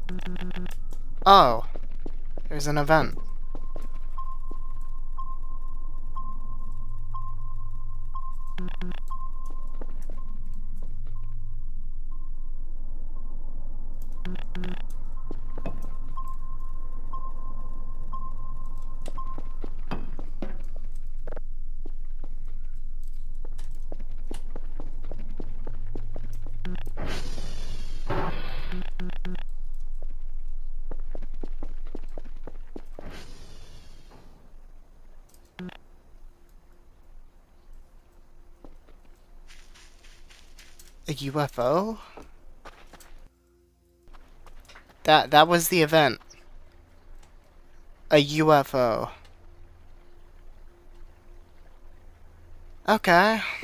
Oh, there's an event. A UFO? That was the event. A UFO. Okay.